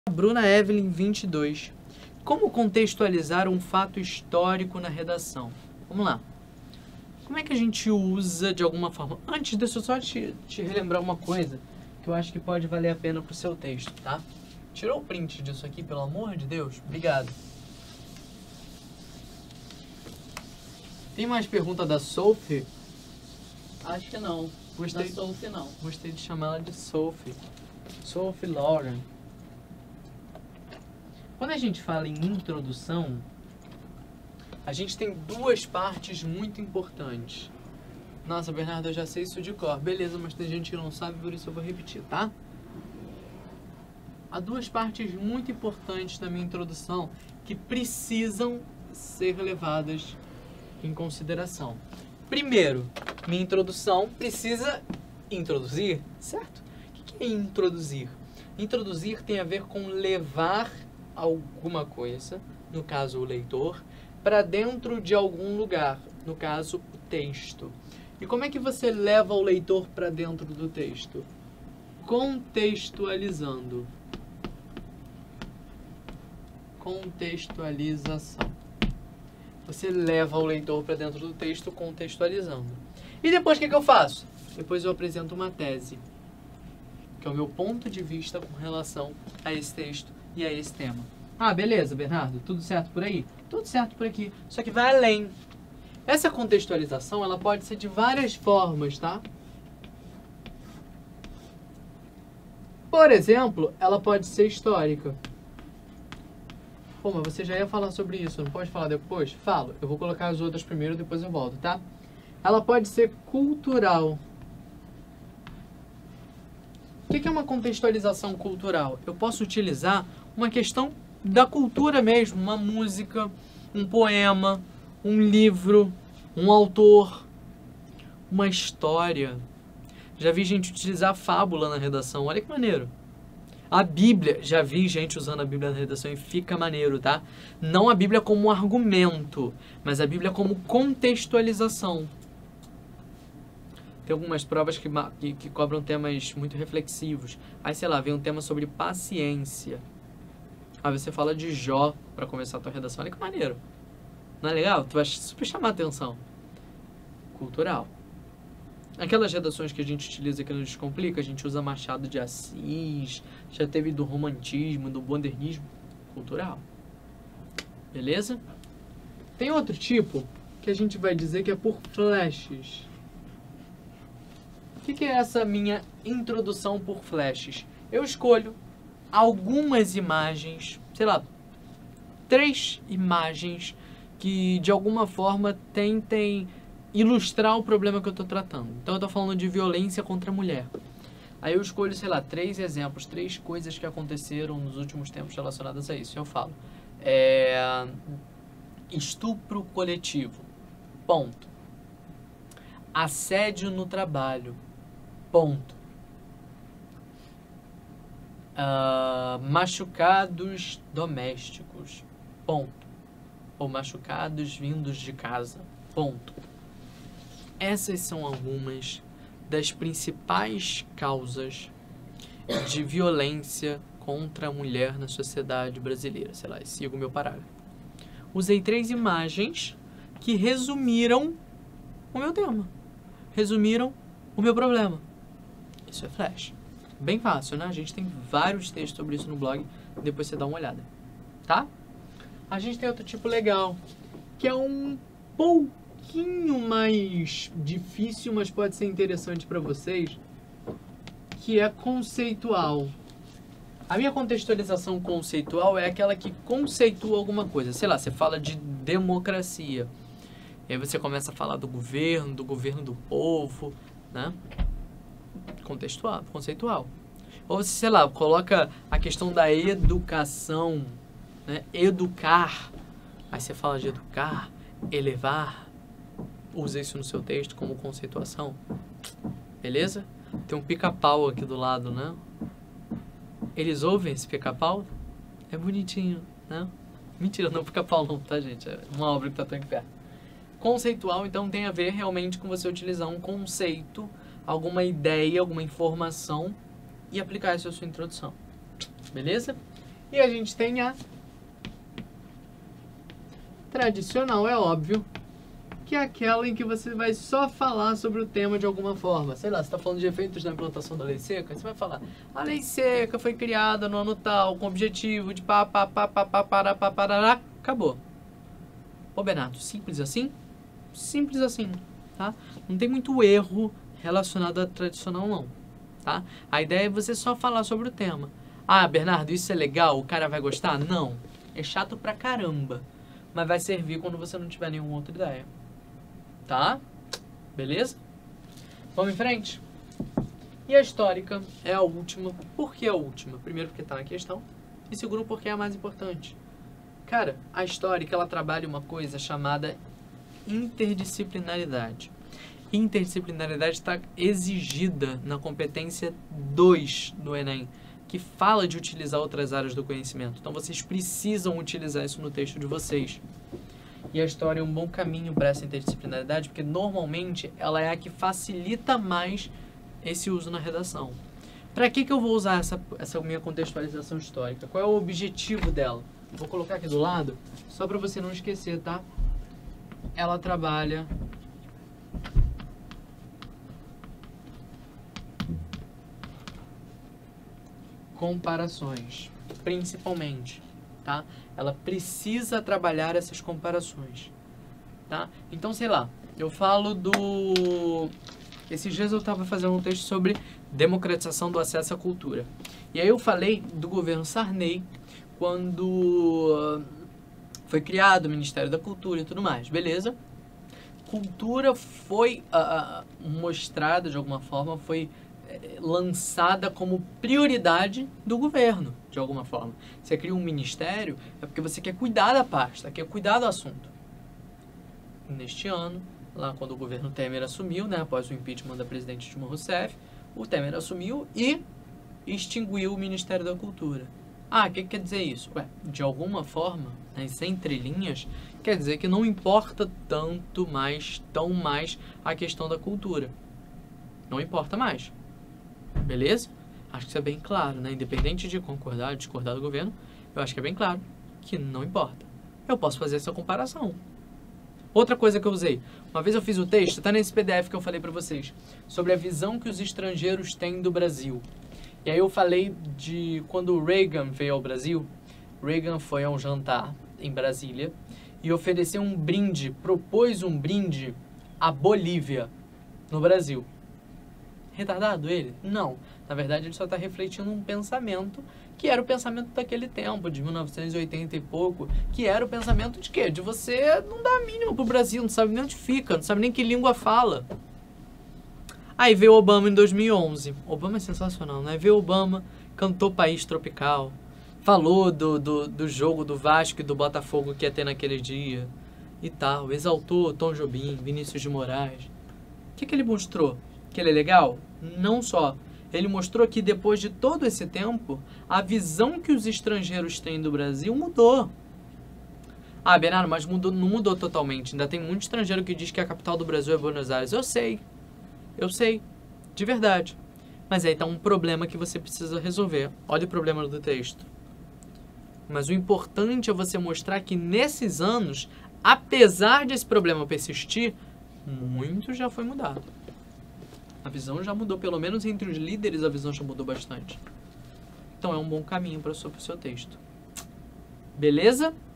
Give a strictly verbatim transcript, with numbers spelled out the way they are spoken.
Bruna Evelyn, vinte e dois. Como contextualizar um fato histórico na redação? Vamos lá. Como é que a gente usa de alguma forma? Antes disso, eu só te, te relembrar uma coisa que eu acho que pode valer a pena pro seu texto, tá? Tirou o print disso aqui, pelo amor de Deus? Obrigado. Tem mais pergunta da Sophie? Acho que não. Gostei, da Sophie não. Gostei de chamar ela de Sophie. Sophie Lauren. Quando a gente fala em introdução, a gente tem duas partes muito importantes. Nossa, Bernardo, eu já sei isso de cor. Beleza, mas tem gente que não sabe, por isso eu vou repetir, tá? Há duas partes muito importantes na minha introdução que precisam ser levadas em consideração. Primeiro, minha introdução precisa introduzir, certo? O que é introduzir? Introduzir tem a ver com levar alguma coisa, no caso o leitor, para dentro de algum lugar, no caso o texto. E como é que você leva o leitor para dentro do texto? Contextualizando. Contextualização. Você leva o leitor para dentro do texto contextualizando. E depois o que, que eu faço? Depois eu apresento uma tese, que é o meu ponto de vista com relação a esse texto e a esse tema. Ah, beleza, Bernardo, tudo certo por aí? Tudo certo por aqui, só que vai além. Essa contextualização, ela pode ser de várias formas, tá? Por exemplo, ela pode ser histórica. Pô, mas você já ia falar sobre isso, não pode falar depois? Falo, eu vou colocar as outras primeiro, depois eu volto, tá? Ela pode ser cultural. O que é uma contextualização cultural? Eu posso utilizar uma questão da cultura mesmo, uma música, um poema, um livro, um autor, uma história. Já vi gente utilizar fábula na redação, olha que maneiro. A Bíblia, já vi gente usando a Bíblia na redação e fica maneiro, tá? Não a Bíblia como argumento, mas a Bíblia como contextualização. Tem algumas provas que, que, que cobram temas muito reflexivos. Aí, sei lá, vem um tema sobre paciência. Aí você fala de Jó para começar a tua redação. Olha que maneiro. Não é legal? Tu vai super chamar a atenção. Cultural. Aquelas redações que a gente utiliza aqui no Descomplica, a gente usa Machado de Assis, já teve do romantismo, do modernismo. Cultural. Beleza? Tem outro tipo que a gente vai dizer que é por flashes. O que, que é essa minha introdução por flashes? Eu escolho algumas imagens, sei lá, três imagens que de alguma forma tentem ilustrar o problema que eu estou tratando. Então eu estou falando de violência contra a mulher. Aí eu escolho, sei lá, três exemplos, três coisas que aconteceram nos últimos tempos relacionadas a isso. Eu falo, é, estupro coletivo, ponto. Assédio no trabalho, ponto. Uh, machucados domésticos, ponto. Ou machucados vindos de casa, ponto. Essas são algumas das principais causas de violência contra a mulher na sociedade brasileira. Sei lá, sigo o meu parágrafo. Usei três imagens que resumiram o meu tema. Resumiram o meu problema. Isso é flash. Bem fácil, né? A gente tem vários textos sobre isso no blog. Depois você dá uma olhada. Tá? A gente tem outro tipo legal, que é um pouquinho mais difícil, mas pode ser interessante para vocês, que é conceitual. A minha contextualização conceitual é aquela que conceitua alguma coisa. Sei lá, você fala de democracia. E aí você começa a falar do governo, do governo do povo, né? Contextual, conceitual. Ou você, sei lá, coloca a questão da educação, né? Educar. Aí você fala de educar, elevar. Usa isso no seu texto como conceituação. Beleza? Tem um pica-pau aqui do lado, né? Eles ouvem esse pica-pau? É bonitinho, né? Mentira, não é pica-pau não, tá, gente? É uma obra que tá tão em pé. Conceitual, então, tem a ver realmente com você utilizar um conceito, alguma ideia, alguma informação e aplicar isso à sua introdução. Beleza? E a gente tem a tradicional, é óbvio, que é aquela em que você vai só falar sobre o tema de alguma forma. Sei lá, você está falando de efeitos da implantação da lei seca, você vai falar: a lei seca foi criada no ano tal, com o objetivo de pá, pá, pá, pá, pá, pará, pá, parará. Acabou. Ô, Bernardo, simples assim? Simples assim, tá? Não tem muito erro relacionado à tradicional, não, tá? A ideia é você só falar sobre o tema. Ah, Bernardo, isso é legal? O cara vai gostar? Não. É chato pra caramba. Mas vai servir quando você não tiver nenhuma outra ideia. Tá? Beleza? Vamos em frente? E a histórica é a última. Por que a última? Primeiro porque tá na questão. E segundo porque é a mais importante. Cara, a histórica ela trabalha uma coisa chamada interdisciplinaridade. Interdisciplinaridade está exigida na competência dois do Enem, que fala de utilizar outras áreas do conhecimento. Então vocês precisam utilizar isso no texto de vocês. E a história é um bom caminho para essa interdisciplinaridade, porque normalmente ela é a que facilita mais esse uso na redação. Para que, que eu vou usar essa, essa minha contextualização histórica? Qual é o objetivo dela? Vou colocar aqui do lado, só para você não esquecer, tá? Ela trabalha comparações, principalmente, tá? Ela precisa trabalhar essas comparações, tá? Então, sei lá, eu falo do... Esses dias eu estava fazendo um texto sobre democratização do acesso à cultura. E aí eu falei do governo Sarney, quando foi criado o Ministério da Cultura e tudo mais, beleza? Cultura foi uh, mostrada de alguma forma, foi uh, lançada como prioridade do governo, de alguma forma. Você cria um ministério, é porque você quer cuidar da pasta, quer cuidar do assunto. Neste ano, lá quando o governo Temer assumiu, né, após o impeachment da presidente Dilma Rousseff, o Temer assumiu e extinguiu o Ministério da Cultura. Ah, o que, que quer dizer isso? Ué, de alguma forma, nas entrelinhas, quer dizer que não importa tanto mais, tão mais a questão da cultura. Não importa mais. Beleza? Acho que isso é bem claro, né? Independente de concordar ou discordar do governo, eu acho que é bem claro que não importa. Eu posso fazer essa comparação. Outra coisa que eu usei, uma vez eu fiz o texto, tá nesse P D F que eu falei pra vocês, sobre a visão que os estrangeiros têm do Brasil. E aí eu falei de quando o Reagan veio ao Brasil. Reagan foi a um jantar em Brasília e ofereceu um brinde, propôs um brinde à Bolívia, no Brasil. Retardado ele? Não. Na verdade, ele só está refletindo um pensamento que era o pensamento daquele tempo, de mil novecentos e oitenta e pouco, que era o pensamento de quê? De você não dar a mínima pro Brasil, não sabe nem onde fica, não sabe nem que língua fala. Aí veio Obama em dois mil e onze. Obama é sensacional, né? Veio Obama, cantou País Tropical, falou do, do, do jogo do Vasco e do Botafogo que ia ter naquele dia e tal. Exaltou Tom Jobim, Vinícius de Moraes. O que, que ele mostrou? Que ele é legal? Não só. Ele mostrou que depois de todo esse tempo, a visão que os estrangeiros têm do Brasil mudou. Ah, Bernardo, mas mudou, não mudou totalmente. Ainda tem muito estrangeiro que diz que a capital do Brasil é Buenos Aires. Eu sei. Eu sei, de verdade. Mas aí tá um problema que você precisa resolver. Olha o problema do texto. Mas o importante é você mostrar que nesses anos, apesar desse problema persistir, muito já foi mudado. A visão já mudou, pelo menos entre os líderes a visão já mudou bastante. Então é um bom caminho para o seu texto. Beleza?